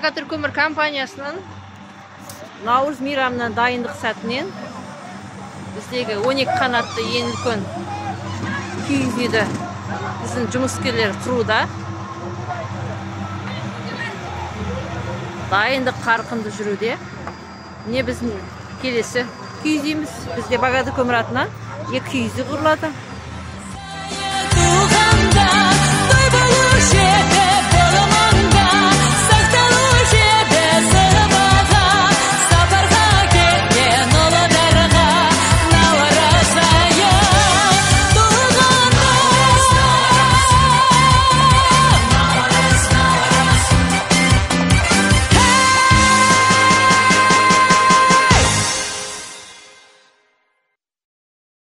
Богатырь көмір компаниясының Наурыз мейрамына дайындық сәтінен біздегі 12 қанатты ең үлкен киіз үйді біздің жұмыскерлер құруда. Дайындық қарқынды жүруде. Міне біздің келесі киіз үйіміз. Бізде Богатырь көмір атынан екі киіз үй құрылады.